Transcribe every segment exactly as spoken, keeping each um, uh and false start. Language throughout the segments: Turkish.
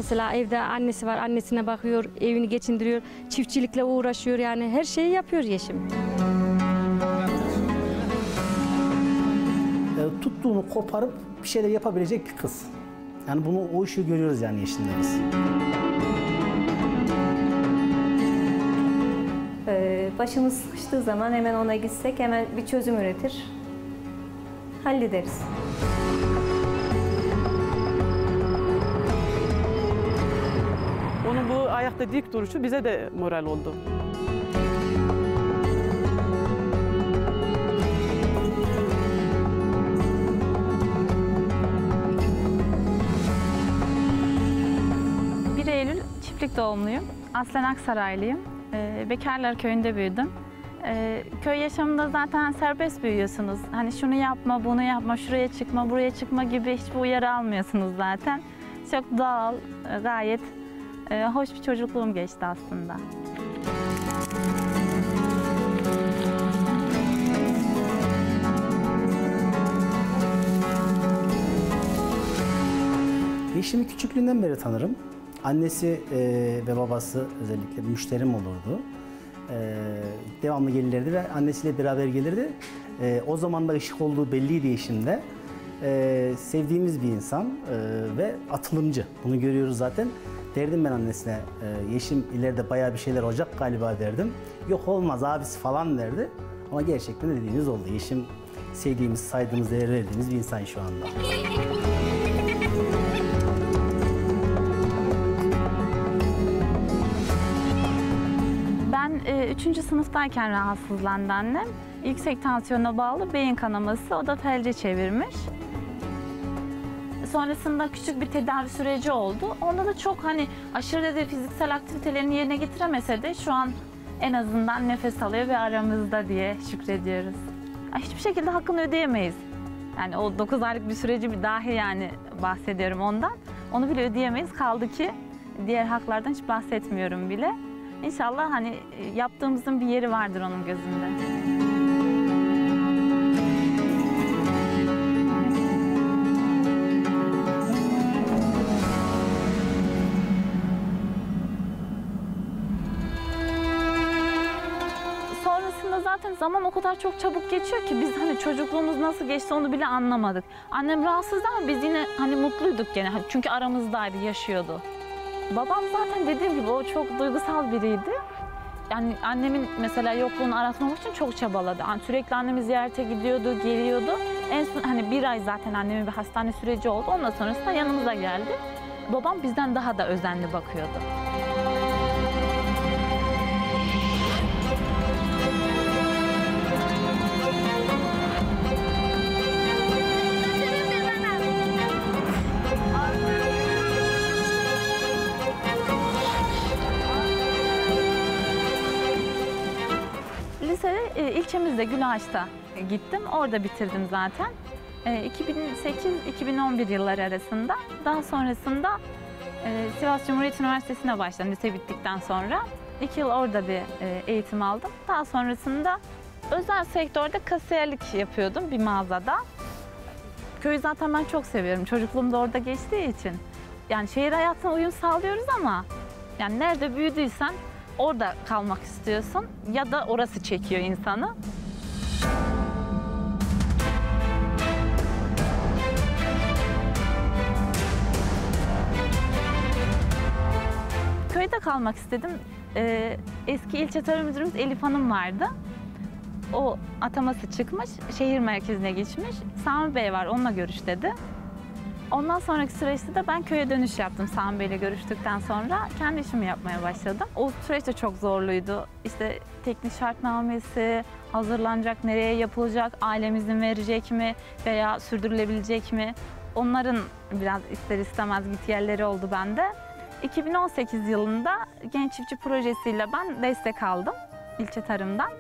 Mesela evde annesi var, annesine bakıyor, evini geçindiriyor, çiftçilikle uğraşıyor, yani her şeyi yapıyor Yeşim. E, tuttuğunu koparıp bir şeyler yapabilecek bir kız. Yani bunu, o işi görüyoruz yani Yeşim'de biz. Ee, başımız sıkıştığı zaman hemen ona gitsek hemen bir çözüm üretir, hallederiz. Onun bu ayakta dik duruşu bize de moral oldu. bir Eylül çiftlik doğumluyum. Aslen Aksaraylıyım. Ee, Bekarlar Köyü'nde büyüdüm. Ee, köy yaşamında zaten serbest büyüyorsunuz. Hani şunu yapma, bunu yapma, şuraya çıkma, buraya çıkma gibi hiçbir uyarı almıyorsunuz zaten. Çok doğal, gayet e, hoş bir çocukluğum geçti aslında. Yeşim'i küçüklüğünden beri tanırım. Annesi e, ve babası özellikle müşterim olurdu. E, devamlı gelirlerdi ve annesiyle beraber gelirdi. E, o zaman da ışık olduğu belliydi Yeşim'de. E, sevdiğimiz bir insan e, ve atılımcı. Bunu görüyoruz zaten. Derdim ben annesine, e, Yeşim ileride bayağı bir şeyler olacak galiba derdim. Yok olmaz abisi falan derdi. Ama gerçekten dediğiniz oldu. Yeşim sevdiğimiz, saydığımız, değer verdiğimiz bir insan şu anda. Ben e, üçüncü sınıftayken rahatsızlandı annem. Yüksek tansiyona bağlı beyin kanaması, o da felce çevirmiş. Sonrasında küçük bir tedavi süreci oldu. Onda da çok hani aşırı derece fiziksel aktivitelerini yerine getiremese de şu an en azından nefes alıyor ve aramızda diye şükrediyoruz. Hiçbir şekilde hakkını ödeyemeyiz. Yani o dokuz aylık bir süreci bir dahi yani bahsediyorum ondan. Onu bile ödeyemeyiz. Kaldı ki diğer haklardan hiç bahsetmiyorum bile. İnşallah hani yaptığımızın bir yeri vardır onun gözünde. Sonrasında zaten zaman o kadar çok çabuk geçiyor ki biz hani çocukluğumuz nasıl geçti onu bile anlamadık. Annem rahatsızdı ama biz yine hani mutluyduk gene çünkü aramızdaydı, yaşıyordu. Babam zaten dediğim gibi o çok duygusal biriydi. Yani annemin mesela yokluğunu aratmamak için çok çabaladı. Yani sürekli annemi ziyarete gidiyordu, geliyordu. En son hani bir ay zaten annemin bir hastane süreci oldu. Ondan sonrasında yanımıza geldi. Babam bizden daha da özenli bakıyordu. Lisede e, ilçemizde Gülağaç'ta gittim. Orada bitirdim zaten. E, iki bin sekiz iki bin on bir yılları arasında. Daha sonrasında e, Sivas Cumhuriyet Üniversitesi'ne başladım lise bittikten sonra. İki yıl orada bir e, eğitim aldım. Daha sonrasında özel sektörde kasiyerlik yapıyordum bir mağazada. Köyü zaten ben çok seviyorum. Çocukluğum da orada geçtiği için. Yani şehir hayatına uyum sağlıyoruz ama yani nerede büyüdüysen orada kalmak istiyorsun ya da orası çekiyor insanı. Köyde kalmak istedim. Ee, eski ilçe tarım müdürümüz Elif Hanım vardı. O ataması çıkmış, şehir merkezine geçmiş. Sami Bey var, onunla görüş dedi. Ondan sonraki süreçte de ben köye dönüş yaptım Sami Bey'le görüştükten sonra. Kendi işimi yapmaya başladım. O süreç de çok zorluydu. İşte teknik şartnamesi, hazırlanacak, nereye yapılacak, ailem izin verecek mi veya sürdürülebilecek mi? Onların biraz ister istemez git yerleri oldu bende. iki bin on sekiz yılında Genç Çiftçi projesiyle ben destek aldım ilçe tarımdan.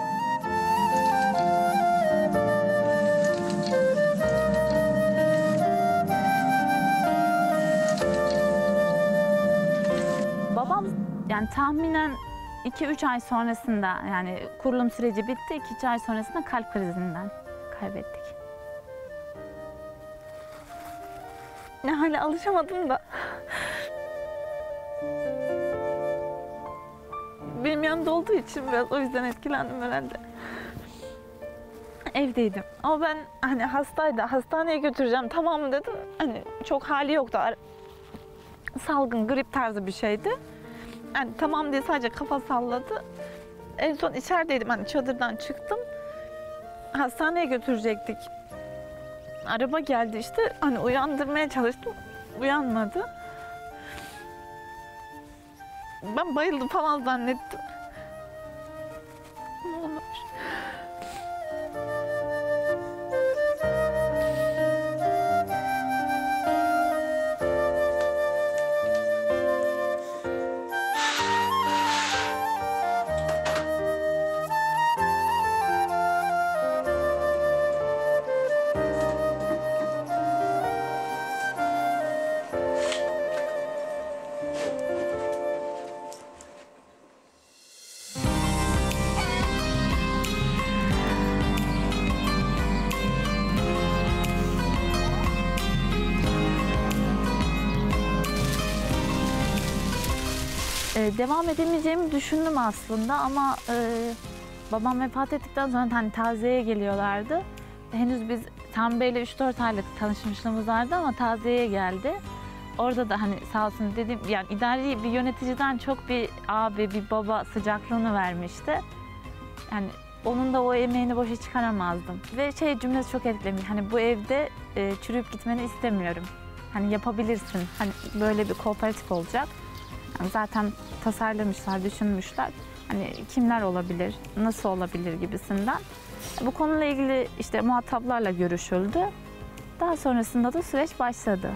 Babam yani tahminen iki üç ay sonrasında yani kurulum süreci bitti. iki üç ay sonrasında kalp krizinden kaybettik. Ne hala alışamadım da. benim yanımda olduğu için biraz o yüzden etkilendim herhalde. Evdeydim. Ama ben hani hastaydı, hastaneye götüreceğim tamam dedim. Hani çok hali yoktu. Salgın, grip tarzı bir şeydi. Yani tamam diye sadece kafa salladı. En son içerideydim, hani çadırdan çıktım. Hastaneye götürecektik. Araba geldi işte, hani uyandırmaya çalıştım. Uyanmadı. Ben bayıldım falan zannettim. Ne olmuş? Ee, devam edemeyeceğimi düşündüm aslında ama e, babam vefat ettikten sonra hani taziyeye geliyorlardı. Henüz biz Sami Bey'le üç dört aylık tanışmışlığımız vardı ama taziyeye geldi. Orada da hani sağ olsun dedim, yani idari bir yöneticiden çok bir abi, bir baba sıcaklığını vermişti. Yani onun da o emeğini boşa çıkaramazdım. Ve şey cümlesi çok etkilemiş, hani bu evde e, çürüyüp gitmeni istemiyorum. Hani yapabilirsin, hani böyle bir kooperatif olacak. Yani zaten tasarlamışlar, düşünmüşler. Hani kimler olabilir, nasıl olabilir gibisinden. Bu konuyla ilgili işte muhataplarla görüşüldü. Daha sonrasında da süreç başladı.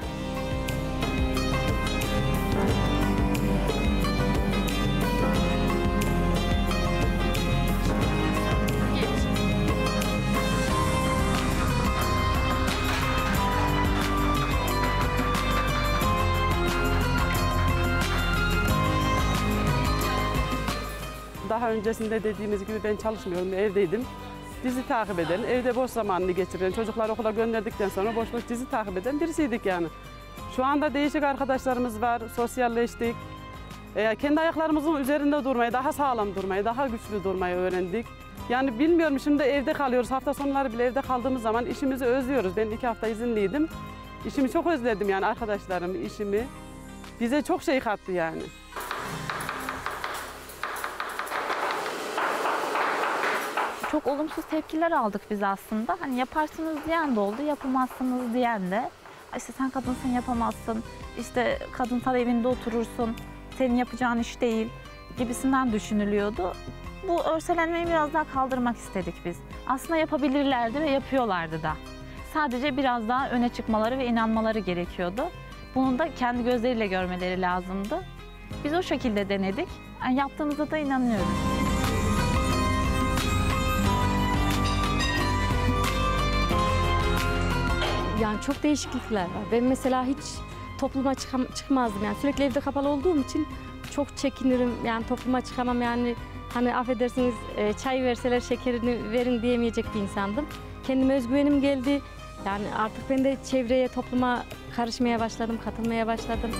Daha öncesinde dediğimiz gibi ben çalışmıyorum, evdeydim. Dizi takip eden, evde boş zamanını geçiren, çocukları okula gönderdikten sonra boş boş dizi takip eden birisiydik yani. Şu anda değişik arkadaşlarımız var, sosyalleştik. Ee, kendi ayaklarımızın üzerinde durmayı, daha sağlam durmayı, daha güçlü durmayı öğrendik. Yani bilmiyorum, şimdi evde kalıyoruz, hafta sonları bile evde kaldığımız zaman işimizi özlüyoruz. Ben iki hafta izinliydim. İşimi çok özledim yani, arkadaşlarımı, işimi. Bize çok şey kattı yani. Çok olumsuz tepkiler aldık biz aslında. Hani yaparsınız diyen de oldu, yapamazsınız diyen de. İşte sen kadınsın, yapamazsın, işte kadınsal evinde oturursun, senin yapacağın iş değil gibisinden düşünülüyordu. Bu örselenmeyi biraz daha kaldırmak istedik biz. Aslında yapabilirlerdi ve yapıyorlardı da. Sadece biraz daha öne çıkmaları ve inanmaları gerekiyordu. Bunu da kendi gözleriyle görmeleri lazımdı. Biz o şekilde denedik. Yani yaptığımıza da inanıyorum. Yani çok değişiklikler var. Ben mesela hiç topluma çıkam çıkmazdım yani, sürekli evde kapalı olduğum için çok çekinirim yani, topluma çıkamam yani, hani affedersiniz e, çay verseler şekerini verin diyemeyecek bir insandım. Kendime özgüvenim geldi yani, artık ben de çevreye, topluma karışmaya başladım, katılmaya başladım.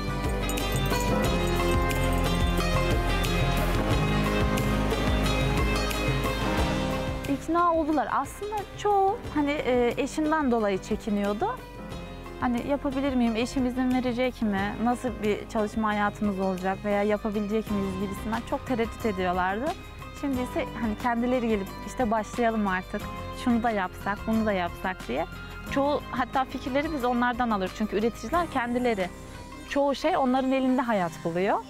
İkna oldular. Aslında çoğu hani e, eşinden dolayı çekiniyordu. Hani yapabilir miyim, eşim izin verecek mi, nasıl bir çalışma hayatımız olacak veya yapabilecek miyiz gibisinden çok tereddüt ediyorlardı. Şimdi ise hani kendileri gelip işte başlayalım artık, şunu da yapsak, bunu da yapsak diye. Çoğu hatta fikirleri biz onlardan alır çünkü üreticiler kendileri. Çoğu şey onların elinde hayat buluyor.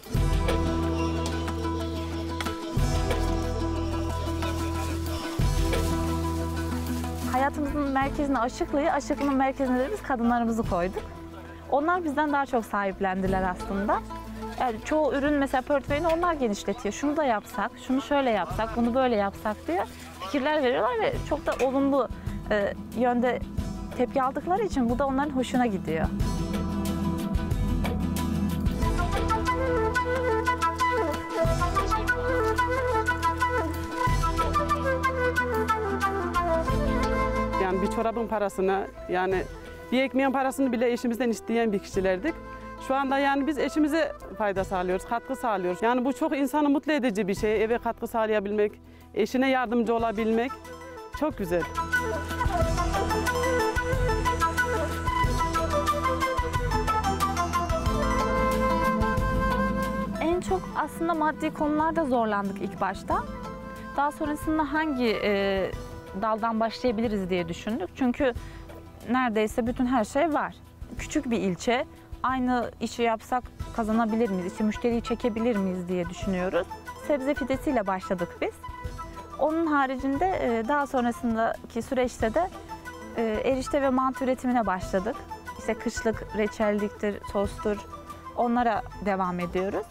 Hayatımızın merkezine aşıklığı, aşıklığın merkezine de biz kadınlarımızı koyduk. Onlar bizden daha çok sahiplendiler aslında. Yani çoğu ürün mesela portföyünü onlar genişletiyor. Şunu da yapsak, şunu şöyle yapsak, bunu böyle yapsak diye fikirler veriyorlar ve çok da olumlu e, yönde tepki aldıkları için bu da onların hoşuna gidiyor. Yani bir çorabın parasını, yani bir ekmeğin parasını bile eşimizden isteyen bir kişilerdik. Şu anda yani biz eşimize fayda sağlıyoruz, katkı sağlıyoruz. Yani bu çok insanı mutlu edici bir şey. Eve katkı sağlayabilmek, eşine yardımcı olabilmek çok güzel. En çok aslında maddi konularda zorlandık ilk başta. Daha sonrasında hangi e, daldan başlayabiliriz diye düşündük. Çünkü neredeyse bütün her şey var. Küçük bir ilçe. Aynı işi yapsak kazanabilir miyiz? İşte müşteriyi çekebilir miyiz diye düşünüyoruz. Sebze fidesiyle başladık biz. Onun haricinde e, daha sonrasındaki süreçte de e, erişte ve mantı üretimine başladık. İşte kışlık reçelliktir, sostur, onlara devam ediyoruz.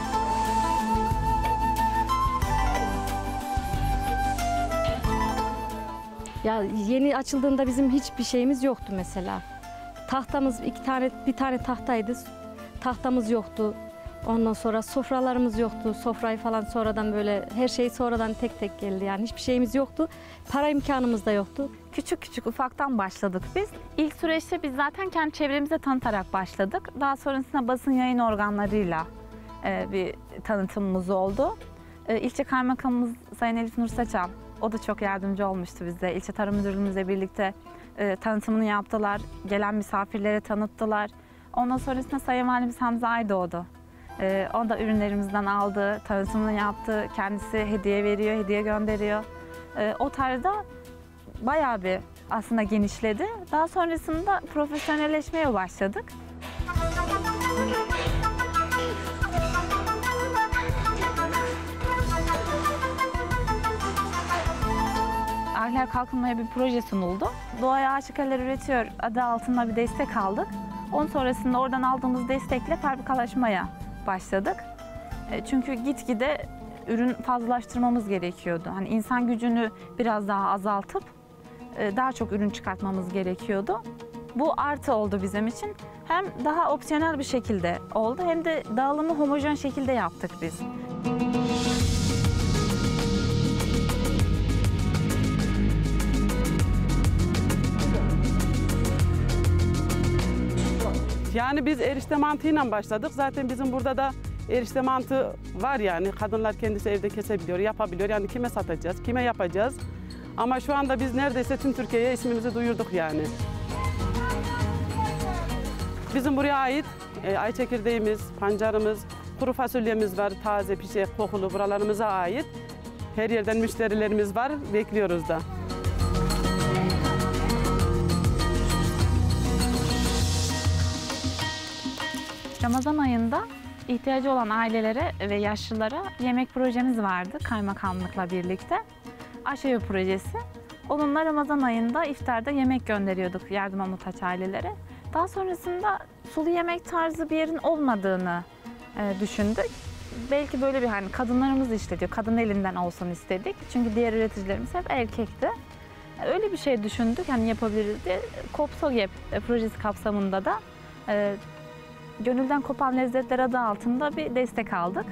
Ya yeni açıldığında bizim hiçbir şeyimiz yoktu mesela. Tahtamız iki tane, bir tane tahtaydı. Tahtamız yoktu. Ondan sonra sofralarımız yoktu. Sofrayı falan sonradan böyle her şey sonradan tek tek geldi. Yani hiçbir şeyimiz yoktu. Para imkanımız da yoktu. Küçük küçük ufaktan başladık biz. İlk süreçte biz zaten kendi çevremize tanıtarak başladık. Daha sonrasında basın yayın organlarıyla e, bir tanıtımımız oldu. E, İlçe Kaymakamımız Sayın Elif Nur Saçan, o da çok yardımcı olmuştu bize. İlçe Tarım Müdürlüğümüzle birlikte e, tanıtımını yaptılar. Gelen misafirlere tanıttılar. Ondan sonrasında Sayın Valimiz Hamza Aydoğdu. E, o da ürünlerimizden aldı, tanıtımını yaptı. Kendisi hediye veriyor, hediye gönderiyor. E, o tarzda bayağı bir aslında genişledi. Daha sonrasında profesyonelleşmeye başladık. Ahlak Kalkınmaya bir proje sunuldu. Doğaya Aşık Eller Üretiyor adı altında bir destek aldık. Onun sonrasında oradan aldığımız destekle fabrikalaşmaya başladık. Çünkü gitgide ürün fazlalaştırmamız gerekiyordu. Hani insan gücünü biraz daha azaltıp daha çok ürün çıkartmamız gerekiyordu. Bu artı oldu bizim için. Hem daha opsiyonel bir şekilde oldu hem de dağılımı homojen şekilde yaptık biz. Yani biz erişte mantığıyla başladık. Zaten bizim burada da erişte mantığı var yani. Kadınlar kendisi evde kesebiliyor, yapabiliyor. Yani kime satacağız, kime yapacağız? Ama şu anda biz neredeyse tüm Türkiye'ye ismimizi duyurduk yani. Bizim buraya ait e, ay çekirdeğimiz, pancarımız, kuru fasulyemiz var. Taze, pişek, kokulu buralarımıza ait. Her yerden müşterilerimiz var. Bekliyoruz da. Ramazan ayında ihtiyacı olan ailelere ve yaşlılara yemek projemiz vardı kaymakamlıkla birlikte. Aşevi projesi. Onunla Ramazan ayında iftarda yemek gönderiyorduk yardıma muhtaç ailelere. Daha sonrasında sulu yemek tarzı bir yerin olmadığını e, düşündük. Belki böyle bir hani kadınlarımız işletiyor, kadın elinden olsun istedik. Çünkü diğer üreticilerimiz hep erkekti. Öyle bir şey düşündük hani yapabiliriz diye. Kopsogep projesi kapsamında da e, Gönülden Kopan Lezzetler adı altında bir destek aldık.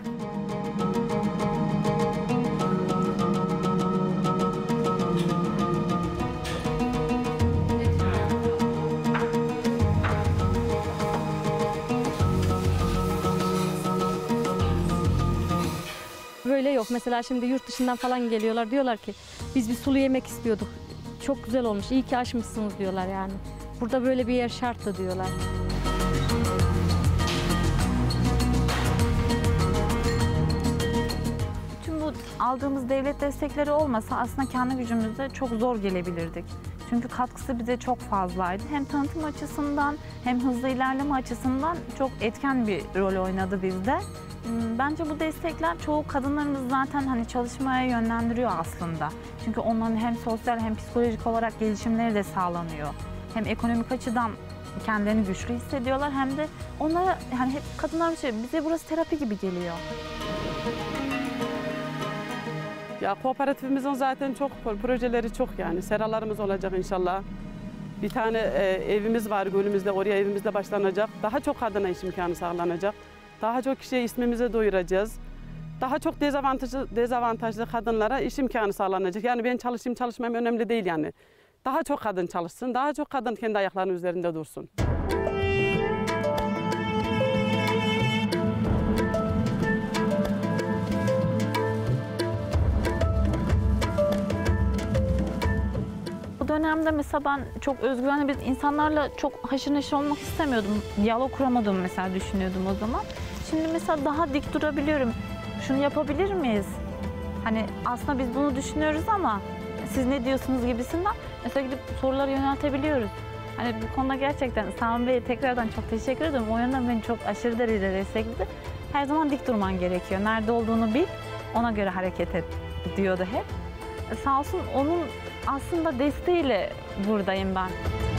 Böyle yok. Mesela şimdi yurt dışından falan geliyorlar. Diyorlar ki biz bir sulu yemek istiyorduk. Çok güzel olmuş. İyi ki açmışsınız diyorlar yani. Burada böyle bir yer şarttı diyorlar. Aldığımız devlet destekleri olmasa aslında kendi gücümüzde çok zor gelebilirdik. Çünkü katkısı bize çok fazlaydı. Hem tanıtım açısından hem hızlı ilerleme açısından çok etken bir rol oynadı bizde. Bence bu destekler çoğu kadınlarımız zaten hani çalışmaya yönlendiriyor aslında. Çünkü onların hem sosyal hem psikolojik olarak gelişimleri de sağlanıyor. Hem ekonomik açıdan kendilerini güçlü hissediyorlar hem de onlara hani hep kadınlar şey bize burası terapi gibi geliyor. Ya kooperatifimizin zaten çok projeleri çok yani. Seralarımız olacak inşallah. Bir tane e, evimiz var Gölümüzde, oraya evimizde başlanacak. Daha çok kadına iş imkanı sağlanacak. Daha çok kişiye ismimizi duyuracağız. Daha çok dezavantajlı, dezavantajlı kadınlara iş imkanı sağlanacak. Yani ben çalışayım çalışmayayım önemli değil yani. Daha çok kadın çalışsın, daha çok kadın kendi ayaklarının üzerinde dursun. dönemde mesela ben çok özgüvenli bir insanlarla çok haşır neşir olmak istemiyordum. Diyalog kuramadığımı mesela düşünüyordum o zaman. Şimdi mesela daha dik durabiliyorum. Şunu yapabilir miyiz? Hani aslında biz bunu düşünüyoruz ama siz ne diyorsunuz gibisinden mesela gidip soruları yöneltebiliyoruz. Hani bu konuda gerçekten Sami Bey'e tekrardan çok teşekkür ederim. O yönden beni çok aşırı derecede destekledi. Her zaman dik durman gerekiyor. Nerede olduğunu bil, ona göre hareket et diyordu hep. Sağ olsun onun aslında desteğiyle buradayım ben.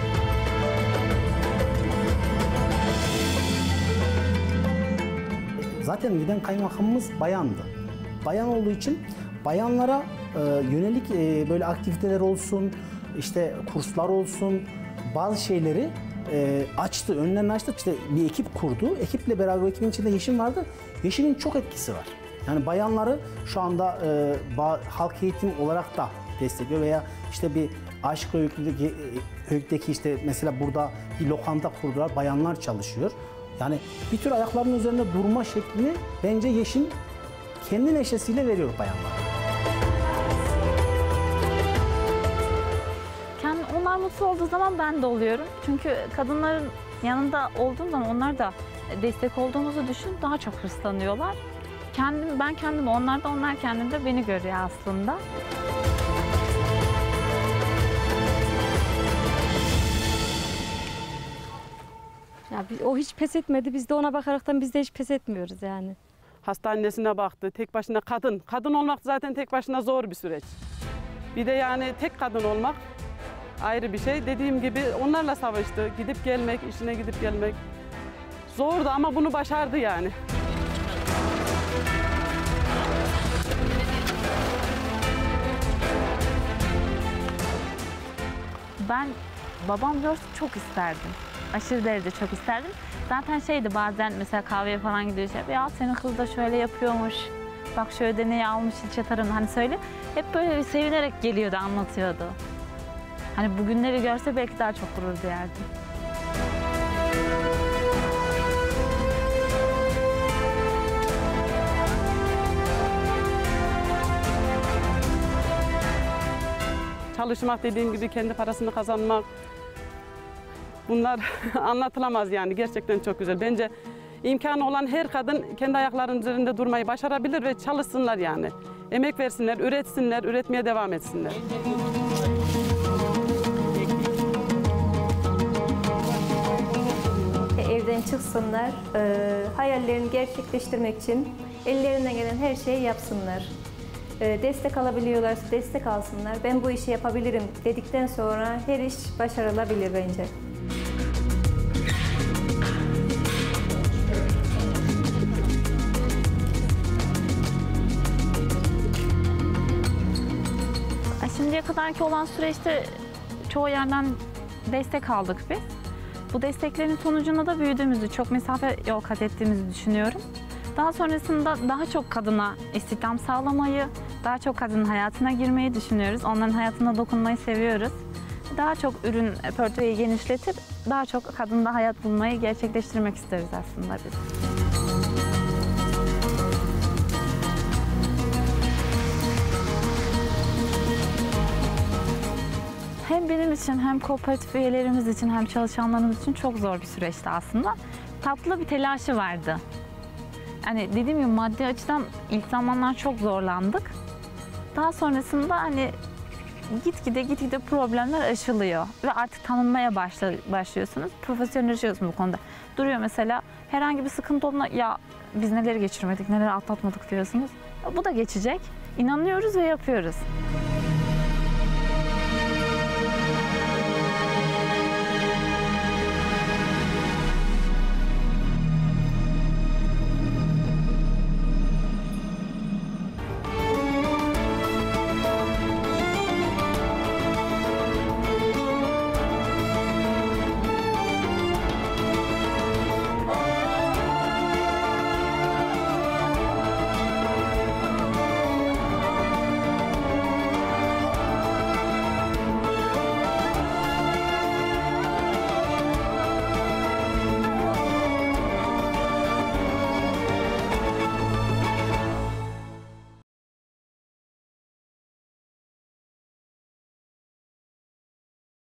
Zaten giden kaymakamımız bayandı. Bayan olduğu için bayanlara e, yönelik e, böyle aktiviteler olsun, işte kurslar olsun, bazı şeyleri e, açtı, önlerini açtı. İşte bir ekip kurdu. Ekiple beraber, o ekibin içinde Yeşim vardı. Yeşim'in çok etkisi var. Yani bayanları şu anda e, ba, halk eğitim olarak da destekliyor veya işte bir Aşık Öykü'deki, Öykü'deki işte mesela burada bir lokanta kurdular, bayanlar çalışıyor. Yani bir tür ayaklarının üzerinde durma şeklini bence Yeşim kendi neşesiyle veriyor bayanlara. Kendi, onlar mutlu olduğu zaman ben de oluyorum. Çünkü kadınların yanında olduğum zaman onlar da destek olduğumuzu düşünüp daha çok hırslanıyorlar. Kendim, ben kendimi onlarda, onlar kendimde beni görüyor aslında. Ya biz- o hiç pes etmedi. Biz de ona bakaraktan biz de hiç pes etmiyoruz yani. Hastanesine baktı, tek başına kadın. Kadın olmak zaten tek başına zor bir süreç. Bir de yani tek kadın olmak ayrı bir şey. Dediğim gibi onlarla savaştı. Gidip gelmek, işine gidip gelmek zordu ama bunu başardı yani. Ben babam görsün çok isterdim. Aşırı derecede çok isterdim. Zaten şeydi bazen mesela kahveye falan gidiyor şey, ya senin kız da şöyle yapıyormuş. Bak şöyle deney almış ilçe tarımda hani söyle. Hep böyle bir sevinerek geliyordu, anlatıyordu. Hani bugünleri görse belki daha çok gurur duyardı. Çalışmak dediğim gibi kendi parasını kazanmak. Bunlar anlatılamaz yani gerçekten çok güzel. Bence imkanı olan her kadın kendi ayaklarının üzerinde durmayı başarabilir ve çalışsınlar yani. Emek versinler, üretsinler, üretmeye devam etsinler. Evden çıksınlar, e, hayallerini gerçekleştirmek için ellerinden gelen her şeyi yapsınlar. E, destek alabiliyorlarsa destek alsınlar. Ben bu işi yapabilirim dedikten sonra her iş başarılabilir bence. Şimdiye kadarki olan süreçte çoğu yerden destek aldık biz. Bu desteklerin sonucunda da büyüdüğümüzü, çok mesafe yol kat ettiğimizi düşünüyorum. Daha sonrasında daha çok kadına istihdam sağlamayı, daha çok kadının hayatına girmeyi düşünüyoruz. Onların hayatına dokunmayı seviyoruz. Daha çok ürün portföyü genişletip daha çok kadında hayat bulmayı gerçekleştirmek isteriz aslında biz. Hem benim için hem kooperatif üyelerimiz için hem çalışanlarımız için çok zor bir süreçti aslında. Tatlı bir telaşı vardı. Hani dediğim gibi maddi açıdan ilk zamanlar çok zorlandık. Daha sonrasında hani gitgide gitgide problemler aşılıyor ve artık tanınmaya başla, başlıyorsunuz. Profesyonelleşiyorsunuz bu konuda. Duruyor mesela herhangi bir sıkıntı olduğunda ya biz neleri geçirmedik, neleri atlatmadık diyorsunuz. Bu da geçecek. İnanıyoruz ve yapıyoruz.